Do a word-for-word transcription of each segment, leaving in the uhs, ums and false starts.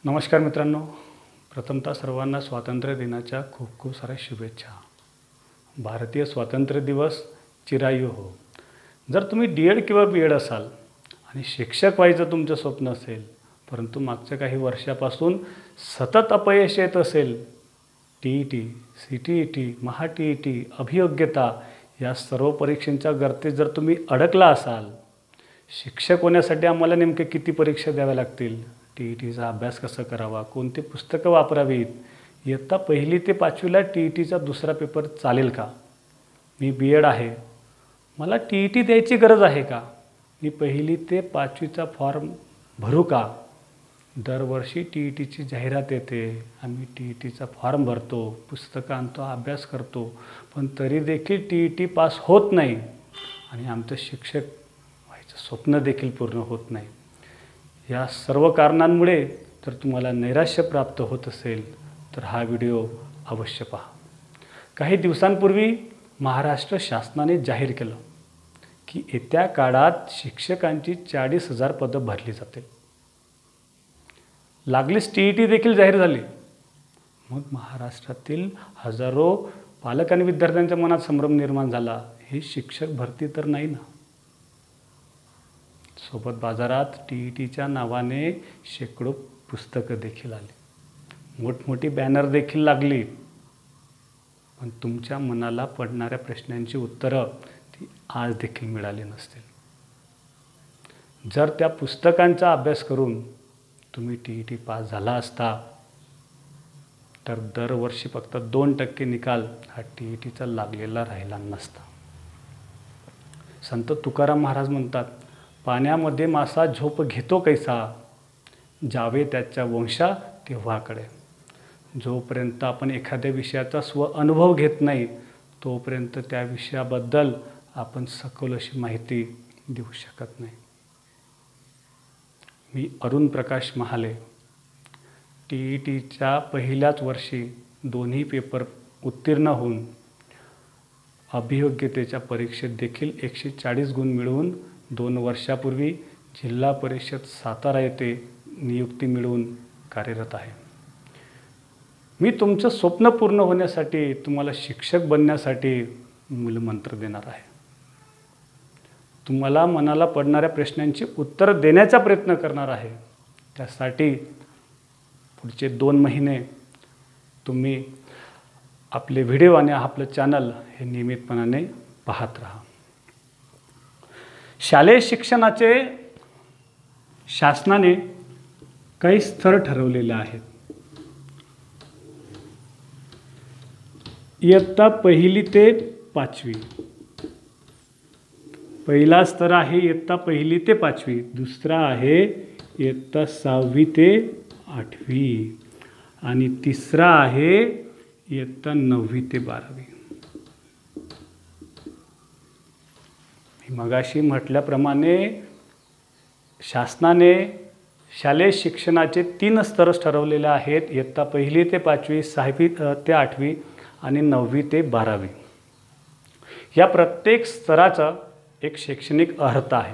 नमस्कार मित्रांनो, प्रथमतः सर्वांना स्वातंत्र्य दिनाच्या खूप खूप साऱ्या शुभेच्छा. भारतीय स्वातंत्र्य दिवस चिरायू हो. जर तुम्ही डी एड किंवा बी एड असाल आणि शिक्षक व्हायचं तुमचं स्वप्न असेल, परंतु मागच्या काही वर्षापासून सतत अपयश येत असेल, T E T, C T E T, महा टी ई टी, अभियोग्यता या सर्व परीक्षांच्या गर्तेत जर तुम्ही अडकला असाल, शिक्षक होण्यासाठी आम्हाला नेमके किती परीक्षा द्याव्या लागतील, टी ई टीचा अभ्यास कसा करावा, कोणती पुस्तकं वापरावीत, इयत्ता पहिली ते पाचवीला टी ई टीचा दुसरा पेपर चालेल का, मी बी एड आहे, मला टी ई टी द्यायची गरज आहे का, मी पहिली ते पाचवीचा फॉर्म भरू का. दरवर्षी टी ई टीची जाहिरात येते, आम्ही टी ई टीचा फॉर्म भरतो, पुस्तकं आणतो, अभ्यास करतो, पण तरी देखील टी ई टी पास होत नाही आणि आमचं शिक्षक व्हायचं स्वप्न देखील पूर्ण होत नाही. या सर्व कारणांमुळे जर तुम्हाला नैराश्य प्राप्त होत असेल तर हा व्हिडिओ अवश्य पहा. काही दिवसांपूर्वी महाराष्ट्र शासनाने जाहीर केलं की येत्या काळात शिक्षकांची चाळीस हजार पदं भरली जातील. लागलीच टी ई टी देखील जाहीर झाली. मग महाराष्ट्रातील हजारो पालक आणि विद्यार्थ्यांच्या मनात संभ्रम निर्माण झाला, ही शिक्षक भरती तर नाही ना. सोबत बाजारात टी ई टीच्या नावाने शेकडो पुस्तकं देखील आली, मोठमोठी बॅनर देखील लागली, पण तुमच्या मनाला पडणाऱ्या प्रश्नांची उत्तरं ती आज देखील मिळाली नसतील. जर त्या पुस्तकांचा अभ्यास करून तुम्ही टी ई टी पास झाला असता तर दरवर्षी फक्त दोन टक्के निकाल हा टी ई टीचा लागलेला राहिला नसता. संत तुकाराम महाराज म्हणतात, पाण्यामध्ये मासा झोप घेतो कैसा, जावे त्याच्या वंशा तेव्हाकडे. जोपर्यंत आपण एखाद्या विषयाचा स्व अनुभव घेत नाही तोपर्यंत त्या विषयाबद्दल आपण सखोल अशी माहिती देऊ शकत नाही. मी अरुण प्रकाश महाले, टी ई टीच्या पहिल्याच वर्षी दोन्ही पेपर उत्तीर्ण होऊन अभियोग्यतेच्या परीक्षेत देखील एकशे चाळीस गुण मिळवून दोन वर्षापूर्वी जिल्हा परिषद सातारा येथे नियुक्ती मिळवून कार्यरत आहे. मी तुमचं स्वप्न पूर्ण होण्यासाठी, तुम्हाला शिक्षक बनण्यासाठी मूलमंत्र देणार आहे. तुम्हाला मनाला पडणाऱ्या प्रश्नांची उत्तर देण्याचा प्रयत्न करणार आहे. त्यासाठी पुढचे दोन महिने तुम्ही आपले व्हिडिओ आणि आपलं चॅनल हे नियमितपणाने पाहत राहा. शालेय शिक्षणाचे शासनाने काही स्तर ठरवलेले आहेत. इयत्ता पहिली ते पाचवी, पहिला स्तर आहे इयत्ता पहिली ते पाचवी, दुसरा आहे इयत्ता सहावी ते आठवी आणि तिसरा आहे इयत्ता नववी ते बारावी. मी मगाशी म्हटल्याप्रमाणे शासनाने शालेय शिक्षणाचे तीन स्तरच ठरवलेले आहेत, इयत्ता पहिली ते पाचवी, सहावी ते आठवी आणि नववी ते बारावी. या प्रत्येक स्तराचा एक शैक्षणिक अर्हता आहे.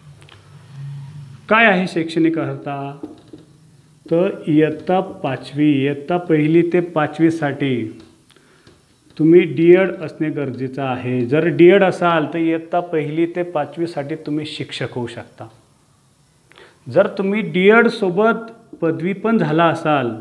काय आहे शैक्षणिक अर्हता? तर इयत्ता पाचवी, इयत्ता पहिली ते पाचवीसाठी तुम्ही डी एड असणे गरजेचं आहे. जर डी एड असाल तर इयत्ता पहिली ते पाचवीसाठी तुम्ही शिक्षक होऊ शकता. जर तुम्ही डी एड सोबत पदवी पण झाला असाल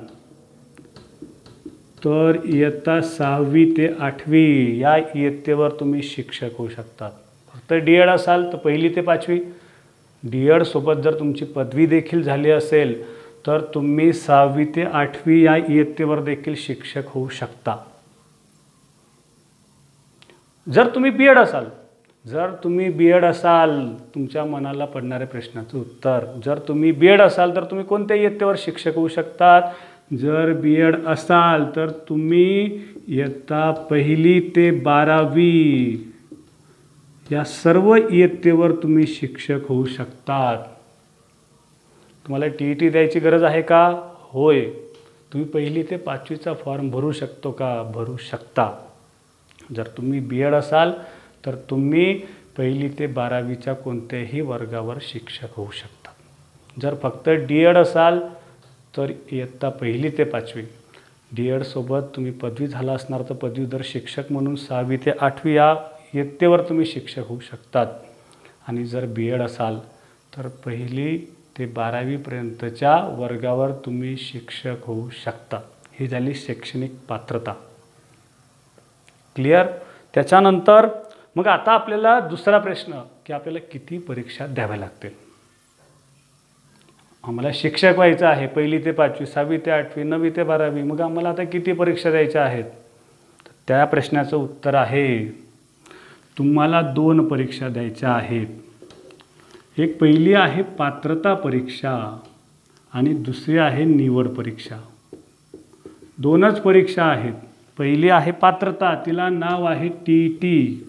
तर इयत्ता सहावी ते आठवी या इयत्तेवर तुम्ही शिक्षक होऊ शकतात. फक्त डी एड असाल तर पहिली ते पाचवी, डी एड सोबत जर तुमची पदवी देखील झाली असेल तर तुम्ही सहावी ते आठवी या इयत्तेवर देखील शिक्षक होऊ शकता. जर तुम्ही बी एड असाल, जर तुम्ही बी एड असाल तुमच्या मनाला पडणाऱ्या प्रश्नाचं उत्तर, जर तुम्ही बी एड असाल तर तुम्ही कोणत्या इयत्तेवर शिक्षक होऊ शकतात? जर बी एड असाल तर तुम्ही इयत्ता पहिली ते बारावी या सर्व इयत्तेवर तुम्ही शिक्षक होऊ शकतात. तुम्हाला टी ई टी द्यायची गरज आहे का? होय. तुम्ही पहिली ते पाचवीचा फॉर्म भरू शकतो का? भरू शकता. जर तुम्ही बी एड असाल तर तुम्ही पहिली ते बारावीच्या कोणत्याही वर्गावर शिक्षक होऊ शकता. जर फक्त डी एड असाल तर इयत्ता पहिली ते पाचवी डी एडसोबत तुम्ही पदवी झाला असणार तर पदवीधर शिक्षक म्हणून सहावी ते आठवी या इयत्तेवर तुम्ही शिक्षक होऊ शकतात. आणि जर बी एड असाल तर पहिली ते बारावीपर्यंतच्या वर्गावर तुम्ही शिक्षक होऊ शकता. ही झाली शैक्षणिक पात्रता. क्लिअर. त्याच्यानंतर मग आता आपल्याला दुसरा प्रश्न की आपल्याला किती परीक्षा द्याव्या लागतील. आम्हाला शिक्षक व्हायचं आहे पहिली ते पाचवी, सहावी ते आठवी, नववी ते बारावी, मग आम्हाला आता किती परीक्षा द्यायच्या आहेत. त्या प्रश्नाचं उत्तर आहे तुम्हाला दोन परीक्षा द्यायच्या आहेत. एक पहिली आहे पात्रता परीक्षा आणि दुसरी आहे निवड परीक्षा. दोनच परीक्षा आहेत. पहिली आहे पात्रता, तिला नाव आहे T E T.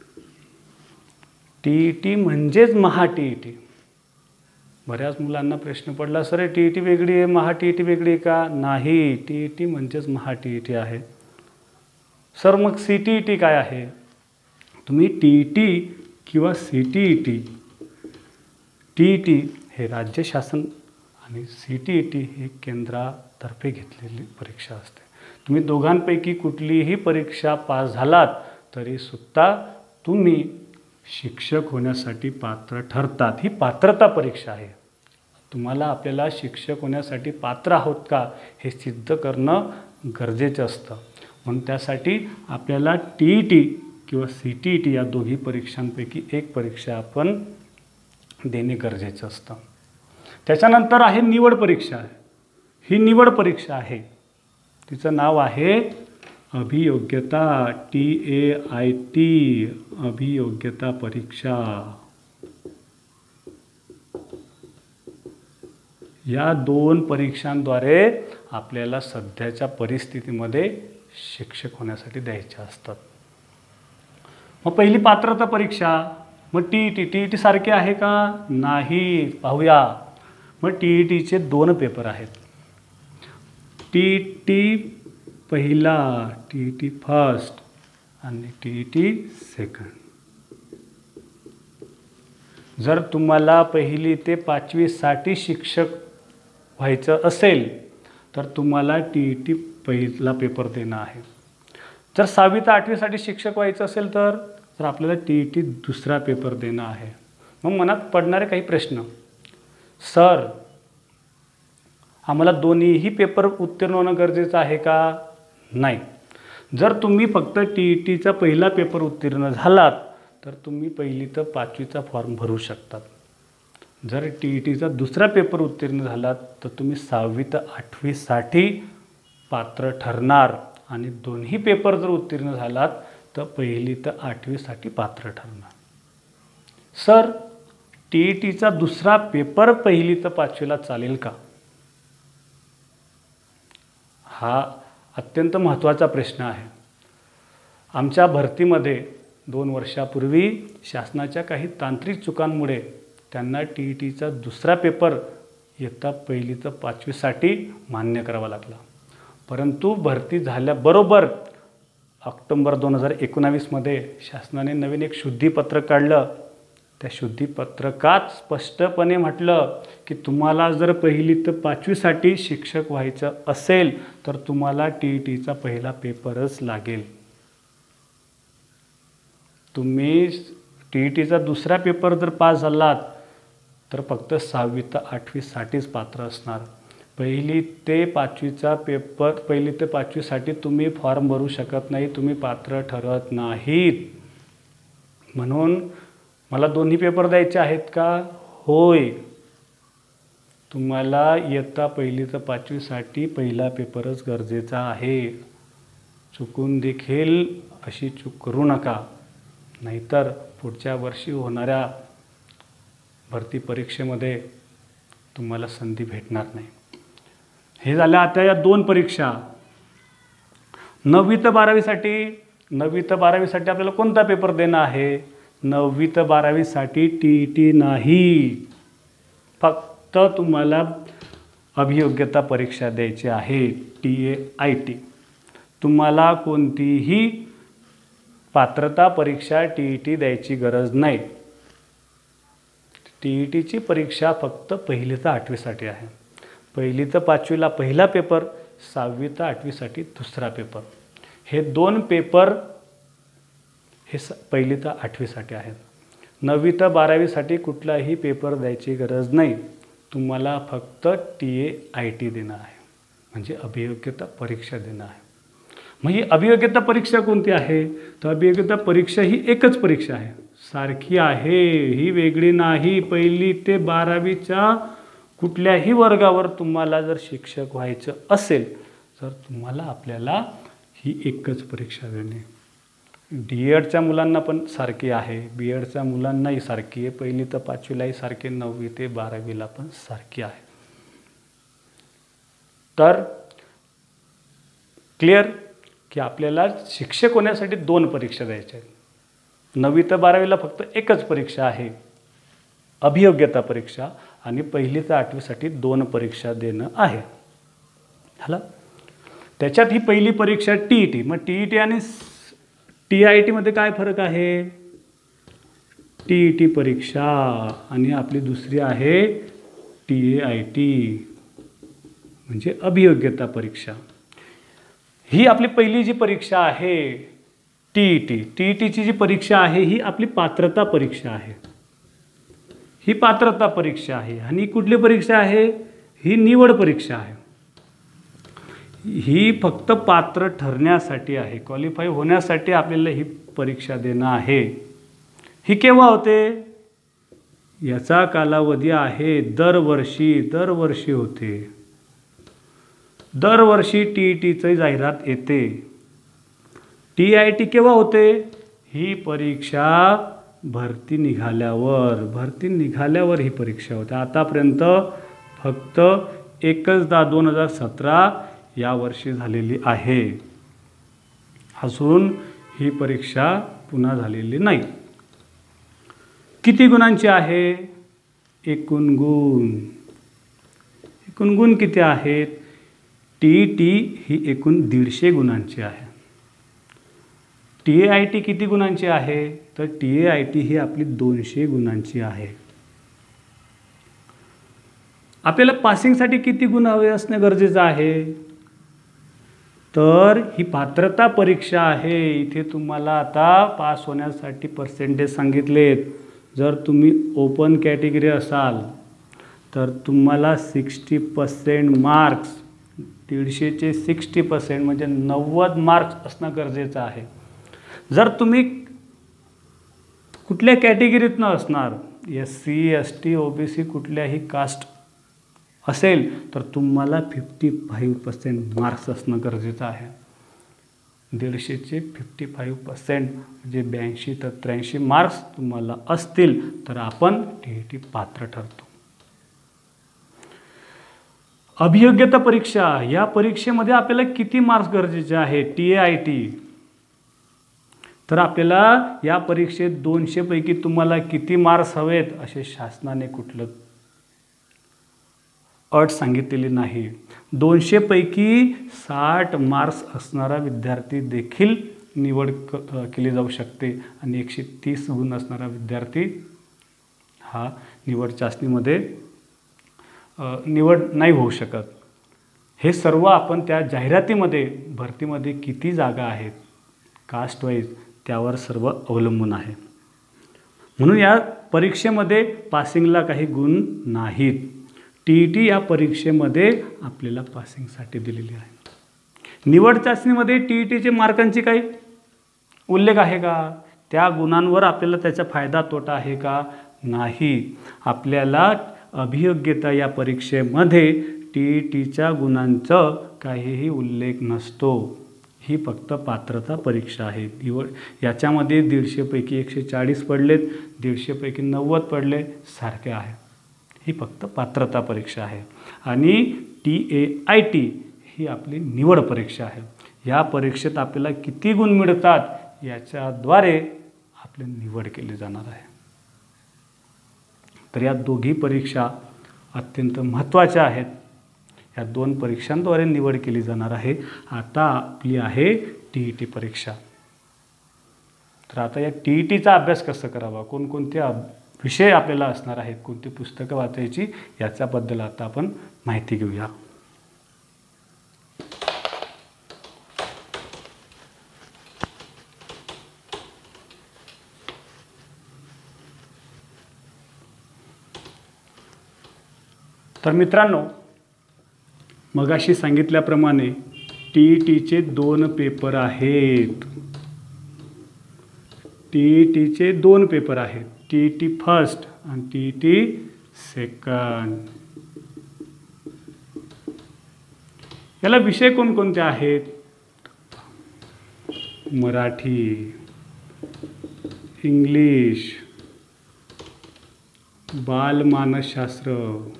T E T म्हणजेच महा टी ई टी. बऱ्याच मुलांना प्रश्न पडला, सर टी ई टी वेगळी आहे, महा टी ई टी वेगळी आहे का? नाही, टी ई टी म्हणजेच महा टी ई टी आहे. सर मग सी टी ई टी काय आहे? तुम्ही टी ई टी किंवा C T E T, T E T हे राज्य शासन आणि सी टी ई टी ही केंद्रातर्फे घेतलेली परीक्षा असते. तुम्ही दोघांपैकी कुठलीही परीक्षा पास झालात तरीसुद्धा तुम्ही शिक्षक होण्यासाठी पात्र ठरतात. ही पात्रता परीक्षा आहे. तुम्हाला आपल्याला शिक्षक होण्यासाठी पात्र आहोत का हे सिद्ध करणं गरजेचं असतं. म्हणून त्यासाठी आपल्याला टी ई टी किंवा सी टी ई टी या दोन्ही परीक्षांपैकी एक परीक्षा आपण देणे गरजेचं असतं. त्याच्यानंतर आहे निवड परीक्षा. ही निवड परीक्षा आहे, तिचं नाव आहे अभियोग्यता, टी ए आय टी, अभियोग्यता परीक्षा. या दोन परीक्षांद्वारे आपल्याला सध्याच्या परिस्थितीमध्ये शिक्षक होण्यासाठी द्यायच्या असतात. मग पहिली पात्रता परीक्षा, मग T E T, T E T सारखे आहे का? नाही. पाहूया. मग टी ई टीचे दोन पेपर आहेत. टी ई टी पहिला, टी ई टी फर्स्ट आणि टी ई टी सेकंड. जर तुम्हाला पहिली ते पाचवीसाठी शिक्षक व्हायचं असेल तर तुम्हाला टी ई टी पहिला पेपर देणं आहे. जर सहावी ते आठवीसाठी शिक्षक व्हायचं असेल तर तर आपल्याला टी ई टी दुसरा पेपर देणं आहे. मग मनात पडणारे काही प्रश्न, सर आम्हाला दोन्हीही पेपर उत्तीर्ण होणं गरजेचं आहे का? नाही. जर तुम्ही फक्त टी ई टीचा पहिला पेपर उत्तीर्ण झालात तर तुम्ही पहिली तर पाचवीचा फॉर्म भरू शकतात. जर टी ई टीचा दुसरा पेपर उत्तीर्ण झालात तर तुम्ही सहावी तर आठवीसाठी पात्र ठरणार आणि दोन्ही पेपर जर उत्तीर्ण झालात तर पहिली तर आठवीसाठी पात्र ठरणार. सर टी ई टीचा दुसरा पेपर पहिली तर पाचवीला चालेल का? हा अत्यंत महत्त्वाचा प्रश्न आहे. आमच्या भरतीमध्ये दोन वर्षापूर्वी शासनाच्या काही तांत्रिक चुकांमुळे त्यांना टी ई टीचा दुसरा पेपर इयत्ता पहिली तर पाचवीसाठी मान्य करावा लागला. परंतु भरती झाल्याबरोबर ऑक्टोंबर दोन हजार एकोणावीसमध्ये शासनाने नवीन एक शुद्धीपत्रक काढलं. त्या शुद्धीपत्रकात स्पष्टपणे म्हटलं की तुम्हाला जर पहिली तर पाचवीसाठी शिक्षक व्हायचं असेल तर तुम्हाला टी ई टीचा पहिला पेपरच लागेल. तुम्ही टी ई टीचा दुसरा पेपर जर पास झालात तर फक्त सहावी तर आठवीसाठीच पात्र असणार. पहिली ते पाचवीचा पेपर पहिली ते पाचवीसाठी तुम्ही फॉर्म भरू शकत नाही, तुम्ही पात्र ठरत नाहीत. म्हणून मला दोन्ही पेपर द्यायचे आहेत का? होय. तुम्हाला इयत्ता पहिली तर पाचवीसाठी पहिला पेपरच गरजेचा आहे. चुकून देखील अशी चूक करू नका, नाहीतर पुढच्या वर्षी होणाऱ्या भरती परीक्षेमध्ये तुम्हाला संधी भेटणार नाही. हे झाल्या आता या दोन परीक्षा. नववी ते बारावीसाठी नववी ते बारावीसाठी आपल्याला कोणता पेपर देणं आहे? नववी ते बारावीसाठी टी ई टी नाही, फक्त तुम्हाला अभियोग्यता परीक्षा द्यायची आहे, टी ए आय टी. तुम्हाला कोणतीही पात्रता परीक्षा टी ई टी द्यायची गरज नाही. टी ई टीची परीक्षा फक्त पहिली ते आठवीसाठी आहे. पहिली तर पाचवीला पहिला पेपर, सहावी तर आठवीसाठी दुसरा पेपर. हे दोन पेपर हे स पहिली तर आठवीसाठी आहेत. नववी तर बारावीसाठी कुठलाही पेपर द्यायची गरज नाही. तुम्हाला फक्त टी ए आय टी देणं आहे, म्हणजे अभियोग्यता परीक्षा देणं आहे. मग ही अभियोग्यता परीक्षा कोणती आहे? तर अभियोग्यता परीक्षा ही एकच परीक्षा आहे, सारखी आहे, ही वेगळी नाही. पहिली ते बारावीच्या कुठल्याही वर्गावर तुम्हाला जर शिक्षक व्हायचं असेल तर तुम्हाला आपल्याला ही एकच परीक्षा देणे. डी एडच्या मुलांना पण सारखी आहे, बी एडच्या मुलांनाही सारखी आहे, पहिली तर पाचवीलाही सारखी, नववी ते बारावीला पण सारखी आहे. तर क्लिअर की आपल्याला शिक्षक होण्यासाठी दोन परीक्षा द्यायच्या आहेत. नववी ते बारावीला फक्त एकच परीक्षा आहे, अभियोग्यता परीक्षा, आणि पहिली ते आठवीसाठी दोन परीक्षा देणं आहे. झालं. त्याच्यात ही पहिली परीक्षा टी ई टी. मग टी ई टी आणि टी आय टीमध्ये काय फरक आहे? टी ई टी परीक्षा आणि आपली दुसरी आहे टी ए आय टी, म्हणजे अभियोग्यता परीक्षा. ही आपली पहिली जी परीक्षा आहे T E T, T E टीची जी परीक्षा आहे ही आपली पात्रता परीक्षा आहे. ही पात्रता परीक्षा आहे. आणि कुठली परीक्षा आहे? ही निवड परीक्षा आहे. ही फक्त पात्र ठरण्यासाठी आहे, क्वालिफाय होण्यासाठी आपल्याला ही परीक्षा देणं आहे. ही केव्हा होते? याचा कालावधी आहे दरवर्षी, दरवर्षी होते. दरवर्षी टी ई टीची जाहिरात येते. टी आय टी केव्हा होते? ही परीक्षा भरती निघाल्यावर, भरती निघाल्यावर ही परीक्षा होते. आतापर्यंत फक्त एकचदा दोन हजार सतरा या वर्षी झालेली आहे, अजून ही परीक्षा पुन्हा झालेली नाही. किती गुणांची आहे? एकूण गुण. एकूण गुण किती आहेत? टी ई टी ही एकूण दीडशे गुणांची आहे. टी ए आय टी किती गुणांची आहे? तर टी ए आय टी ही आपली दोनशे गुणांची आहे. आपल्याला पासिंगसाठी किती गुण हवे असणे गरजेचं आहे? तर ही पात्रता परीक्षा आहे. इथे तुम्हाला आता पास होण्यासाठी पर्सेंटेज सांगितलेत. जर तुम्ही ओपन कॅटेगरी असाल तर तुम्हाला सिक्स्टी पर्सेंट मार्क्स, दीडशेचे सिक्स्टी पर्सेंट म्हणजे नव्वद मार्क्स असणं गरजेचं आहे. जर तुम्ही कुठल्या कॅटेगरीतनं असणार, S C, S T, O B C, कुठल्याही कास्ट असेल तर तुम्हाला फिफ्टी फाईव्ह पर्सेंट मार्क्स असणं गरजेचं आहे. दीडशेचे फिफ्टी फाईव्ह पर्सेंट म्हणजे ब्याऐंशी तर त्र्याऐंशी मार्क्स तुम्हाला असतील तर आपण टी ई टी पात्र ठरतो. अभियोग्यता परीक्षा, या परीक्षेमध्ये आपल्याला किती मार्क्स गरजेचे आहे? टी ए आय टी तर आपल्याला या परीक्षेत दोनशे पैकी तुम्हाला किती मार्क्स हवेत असे शासनाने कुठलं अट सांगितलेली नाही. दोनशे पैकी साठ मार्क्स असणारा विद्यार्थी देखील निवड केली जाऊ शकते आणि एकशे तीस गुण असणारा विद्यार्थी हा निवड चाचणीमध्ये निवड नाही होऊ शकत. हे सर्व आपण त्या जाहिरातीमध्ये, भरतीमध्ये किती जागा आहेत कास्ट वाईज त्यावर सर्व अवलंबून आहे. म्हणून या परीक्षेमध्ये पासिंगला काही गुण नाहीत. टी ई टी या परीक्षेमध्ये आपल्याला पासिंगसाठी दिलेली आहे. निवड चाचणीमध्ये टी ई टीचे मार्कांची काही उल्लेख आहे का? त्या गुणांवर आपल्याला त्याचा फायदा तोटा आहे का? नाही. आपल्याला अभियोग्यता या परीक्षेमध्ये टी ई टीच्या गुणांचं काहीही उल्लेख नसतो. ही फक्त पात्रता परीक्षा आहे. निवड याच्यामध्ये दीडशेपैकी एकशे चाळीस पडलेत, दीडशेपैकी नव्वद पडले, सारखे आहे. ही फक्त पात्रता परीक्षा आहे. आणि टी ए आय टी ही आपली निवड परीक्षा आहे. या परीक्षेत आपल्याला किती गुण मिळतात याच्याद्वारे आपली निवड केली जाणार आहे. तर या दोघी परीक्षा अत्यंत महत्त्वाच्या आहेत. या दोन परीक्षांद्वारे निवड केली जाणार आहे. आता आपली आहे टी ई टी परीक्षा. तर आता या टी ई टीचा अभ्यास कसा करावा, कोणकोणत्या विषय आपल्याला असणार आहेत, कोणती पुस्तकं वाचायची याच्याबद्दल आता आपण माहिती घेऊया. तर मित्रांनो, मगाशी सांगितल्याप्रमाणे टी ई टीचे दोन पेपर आहेत. टी ई टीचे दोन पेपर आहेत, टी ई टी फर्स्ट आणि टी ई टी सेकंड. याला विषय कोणकोणते आहेत? मराठी, इंग्लिश, बालमानसशास्त्र,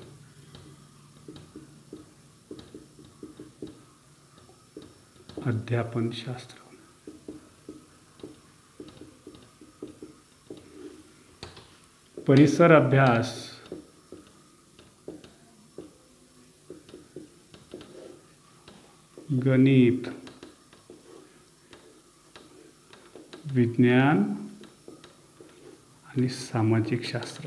अध्यापनशास्त्र. परिसर अभ्यास, गणित, विज्ञान आणि सामाजिक शास्त्र.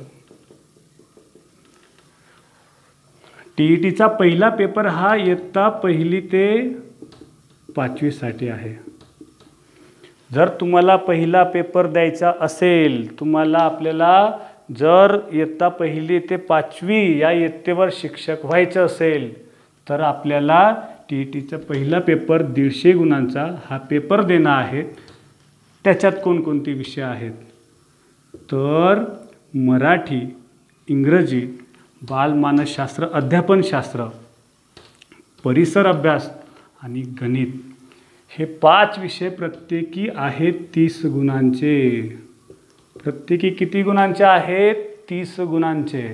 टी ई टीचा पहिला पेपर हा इयत्ता पहिली ते पाचवीसाठी आहे. जर तुम्हाला पहिला पेपर द्यायचा असेल, तुम्हाला आपल्याला जर इयत्ता पहिली ते पाचवी या इयत्तेवर शिक्षक व्हायचं असेल, तर आपल्याला टी ई टीचा पहिला पेपर दीडशे गुणांचा हा पेपर देणं आहे. त्याच्यात कोणकोणते विषय आहेत? तर मराठी, इंग्रजी, बालमानसशास्त्र, अध्यापनशास्त्र, परिसर अभ्यास आणि गणित हे पाच विषय प्रत्येकी आहेत तीस गुणांचे. प्रत्येकी किती गुणांचे आहेत? तीस गुणांचे.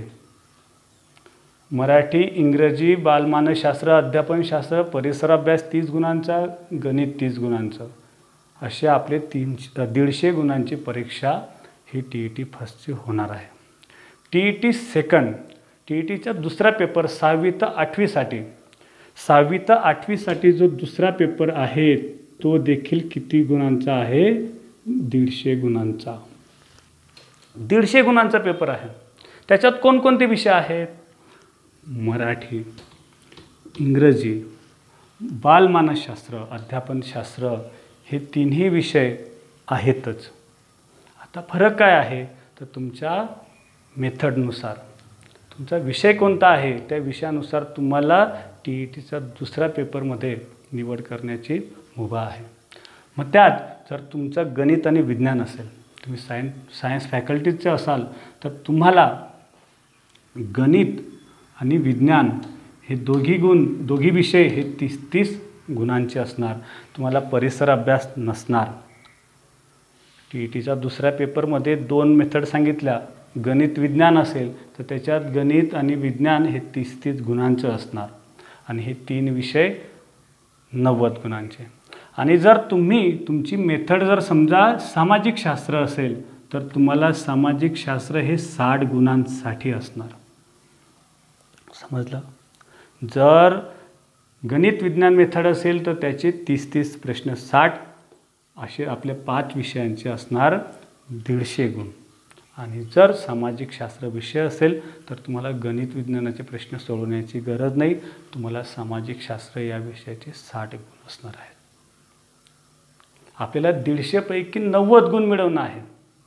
मराठी, इंग्रजी, बालमानसशास्त्र, अध्यापनशास्त्र, परिसर अभ्यास तीस गुणांचा, गणित तीस गुणांचं, असे आपले तीन दीडशे गुणांची परीक्षा ही टी ई टी फर्स्टची होणार आहे. T E T second, T E टीचा दुसरा पेपर सहावी ते आठवीसाठी सहावी ते आठवीसाठी जो दुसरा पेपर आहे तो देखील किती गुणांचा आहे? दीडशे गुणांचा. दीडशे गुणांचा पेपर आहे. त्याच्यात कोणकोणते विषय आहेत? मराठी, इंग्रजी, बालमानसशास्त्र, अध्यापनशास्त्र हे तिन्ही विषय आहेतच. आता फरक काय आहे? तर तुमच्या मेथडनुसार तुमचा विषय कोणता आहे त्या विषयानुसार तुम्हाला टी ई टीचा दुसऱ्या पेपरमध्ये निवड करण्याची मुभा आहे. मग त्यात जर तुमचं गणित आणि विज्ञान असेल, तुम्ही सायन्स सायन्स फॅकल्टीचे असाल, तर तुम्हाला गणित आणि विज्ञान हे दोघी गुण दोघी विषय हे तीस तीस गुणांचे असणार. तुम्हाला परिसर अभ्यास नसणार. टी ई टीच्या दुसऱ्या पेपरमध्ये दोन मेथड सांगितल्या. गणित विज्ञान असेल तर त्याच्यात गणित आणि विज्ञान हे तीस तीस गुणांचं असणार आणि हे तीन विषय नव्वद गुणांचे. आणि जर तुम्ही तुमची मेथड जर समजा सामाजिक शास्त्र असेल तर तुम्हाला सामाजिक शास्त्र हे साठ गुणांसाठी असणार. समजलं? जर गणित विज्ञान मेथड असेल तर त्याचे तीस तीस प्रश्न साठ असे आपले पाच विषयांचे असणार दीडशे गुण. आणि जर सामाजिक शास्त्र विषय असेल तर तुम्हाला गणित विज्ञानाचे प्रश्न सोडवण्याची गरज नाही. तुम्हाला सामाजिक शास्त्र या विषयाचे साठ गुण असणार आहेत. आपल्याला दीडशेपैकी नव्वद गुण मिळवणं आहे.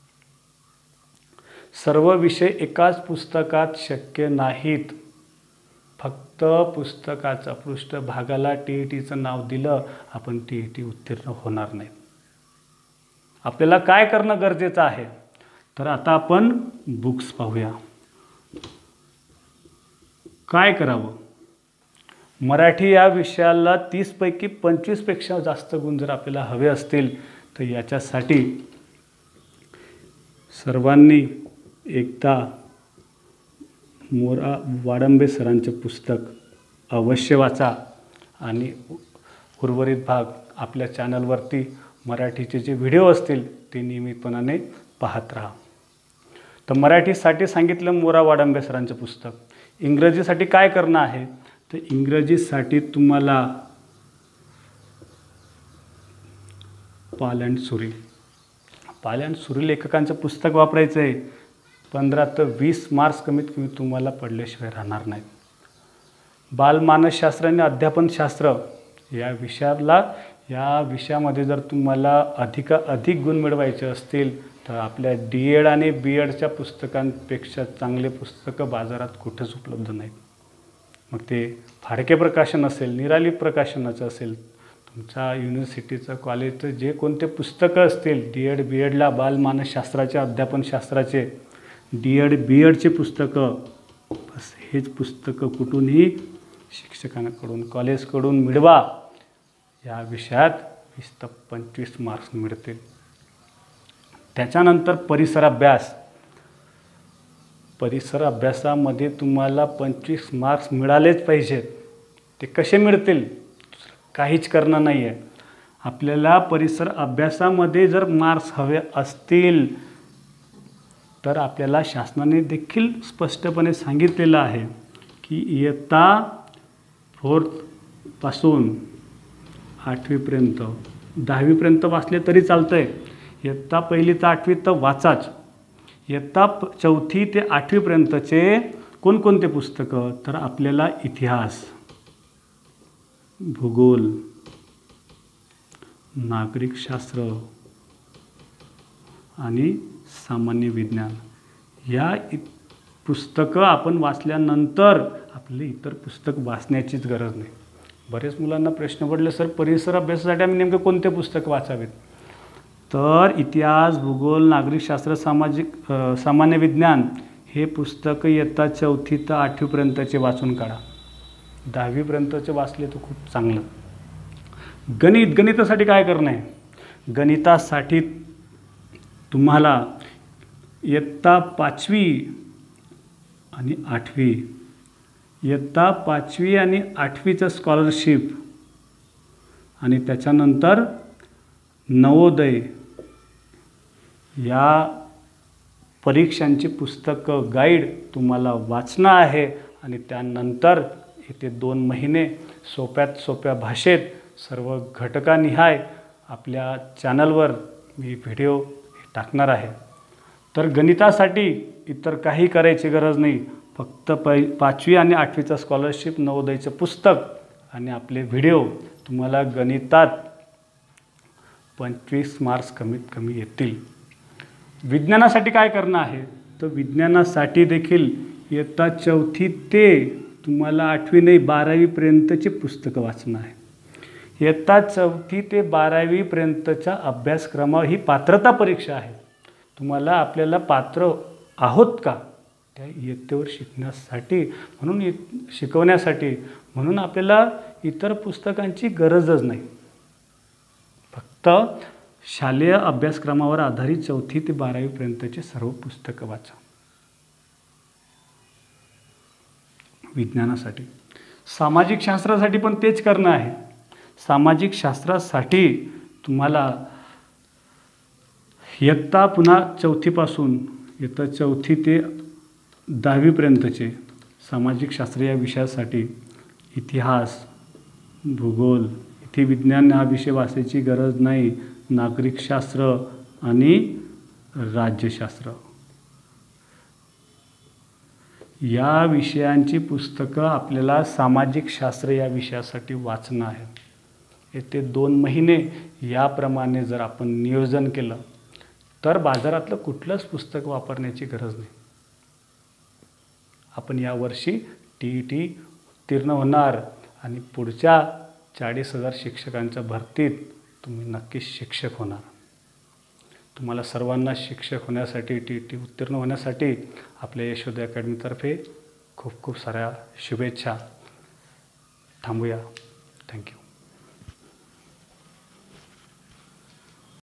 सर्व विषय एकाच पुस्तकात शक्य नाहीत. फक्त पुस्तकाचा पृष्ठभागाला टी ई टीचं नाव दिलं आपण टी ई टी उत्तीर्ण होणार नाही. आपल्याला काय करणं गरजेचं आहे? तर आता आपण बुक्स पाहूया. काय करावं? मराठी या विषयाला तीसपैकी पंचवीसपेक्षा जास्त गुण जर आपल्याला हवे असतील तर याच्यासाठी सर्वांनी एकदा मोरा वाडंबे सरांचे पुस्तक अवश्य वाचा आणि उर्वरित भाग आपल्या चॅनलवरती मराठीचे जे व्हिडिओ असतील ते नियमितपणाने पाहत राहा. तर मराठीसाठी सांगितलं मोरा वाडंबे सरांचं पुस्तक. इंग्रजीसाठी काय करणं आहे? तर इंग्रजीसाठी तुम्हाला पाल अँड सुरी पाल अँड सुरी लेखकांचं पुस्तक वापरायचं आहे. पंधरा ते वीस मार्क्स कमीत कमी तुम्हाला पडल्याशिवाय राहणार नाहीत. बालमानसशास्त्र आणि अध्यापनशास्त्र या विषयाला या विषयामध्ये जर तुम्हाला अधिकाधिक गुण मिळवायचे असतील तर आपल्या डी एड आणि बी एडच्या पुस्तकांपेक्षा चांगले पुस्तकं बाजारात कुठंच उपलब्ध नाहीत. मग ते फाडके प्रकाशन असेल, निराली प्रकाशनाचं असेल, तुमच्या युनिव्हर्सिटीचं कॉलेजचं जे कोणते पुस्तकं असतील डी एड बी एडला बालमानसशास्त्राचे अध्यापनशास्त्राचे डी एड बी एडचे पुस्तकं, बस हेच पुस्तकं कुठूनही शिक्षकांकडून कॉलेजकडून मिळवा. या विषयात वीस ते पंचवीस मार्क्स मिळतील. त्याच्यानंतर परिसर अभ्यास. परिसर अभ्यासामध्ये तुम्हाला पंचवीस मार्क्स मिळालेच पाहिजेत. ते कसे मिळतील? काहीच करणं नाही आहे. आपल्याला परिसर अभ्यासामध्ये जर मार्क्स हवे असतील तर आपल्याला शासनाने देखील स्पष्टपणे सांगितलेलं आहे की इयत्ता फोर्थपासून आठवीपर्यंत, दहावीपर्यंत वाचले तरी चालतं आहे. इयत्ता पहिली तर आठवी तर वाचाच. इयत्ता चौथी ते आठवीपर्यंतचे कोणकोणते पुस्तकं? तर आपल्याला इतिहास, भूगोल, नागरिकशास्त्र आणि सामान्य विज्ञान या पुस्तकं आपण वाचल्यानंतर आपले इतर पुस्तक वाचण्याचीच गरज नाही. बरेच मुलांना प्रश्न पडले, सर परिसर अभ्यासासाठी आम्ही नेमकं कोणते पुस्तक वाचावेत? तर इतिहास, भूगोल, नागरिकशास्त्र, सामाजिक सामान्य विज्ञान हे पुस्तकं इयत्ता चौथी तर आठवीपर्यंतचे वाचून काढा. दहावीपर्यंतचे वाचले तर खूप चांगलं. गणित गणितासाठी काय करणं आहे? गणितासाठी तुम्हाला इयत्ता पाचवी आणि आठवी इयत्ता पाचवी आणि आठवीचं स्कॉलरशिप आणि त्याच्यानंतर नवोदय या परीक्षांची पुस्तकं गाईड तुम्हाला वाचणं आहे. आणि त्यानंतर येते दोन महिने सोप्यात सोप्या भाषेत सर्व घटकानिहाय आपल्या चॅनलवर मी व्हिडिओ टाकणार आहे. तर गणितासाठी इतर काही करायची गरज नाही. फक्त पै पाचवी आणि आठवीचं स्कॉलरशिप, नवोदयचं पुस्तक आणि आपले व्हिडिओ तुम्हाला गणितात पंचवीस मार्क्स कमीत कमी येतील. विज्ञानासाठी काय करणं आहे? तर विज्ञानासाठी देखील इयत्ता चौथी ते तुम्हाला आठवी नाही बारावीपर्यंतची पुस्तकं वाचणं आहे. इयत्ता चौथी ते बारावीपर्यंतच्या अभ्यासक्रमावर ही पात्रता परीक्षा आहे. तुम्हाला आपल्याला पात्र आहोत का त्या इयत्तेवर शिकण्यासाठी, म्हणून शिकवण्यासाठी, म्हणून आपल्याला इतर पुस्तकांची गरजच नाही. फक्त शालेय अभ्यासक्रमावर आधारित चौथी ते बारावीपर्यंतचे सर्व पुस्तकं वाचा. विज्ञानासाठी, सामाजिक शास्त्रासाठी पण तेच करणं आहे. सामाजिक शास्त्रासाठी तुम्हाला इयत्ता पुन्हा चौथीपासून इयत्ता चौथी ते दहावीपर्यंतचे सामाजिक शास्त्र या विषयासाठी इतिहास, भूगोल, इथे विज्ञान हा विषय वाचायची गरज नाही. नागरिकशास्त्र आणि राज्यशास्त्र या विषयांची पुस्तकं आपल्याला सामाजिक शास्त्र या विषयासाठी वाचणं आहे. येते दोन महिने याप्रमाणे जर आपण नियोजन केलं तर बाजारातलं कुठलंच पुस्तक वापरण्याची गरज नाही. आपण यावर्षी टी ई टी उत्तीर्ण होणार आणि पुढच्या चाळीस हजार शिक्षकांच्या भरतीत तुम्ही नक्कीच शिक्षक होणार. तुम्हाला सर्वांना शिक्षक होण्यासाठी, टी ई टी उत्तीर्ण होण्यासाठी आपल्या यशोदय अकॅडमीतर्फे खूप खूप साऱ्या शुभेच्छा. थांबूया. थँक्यू.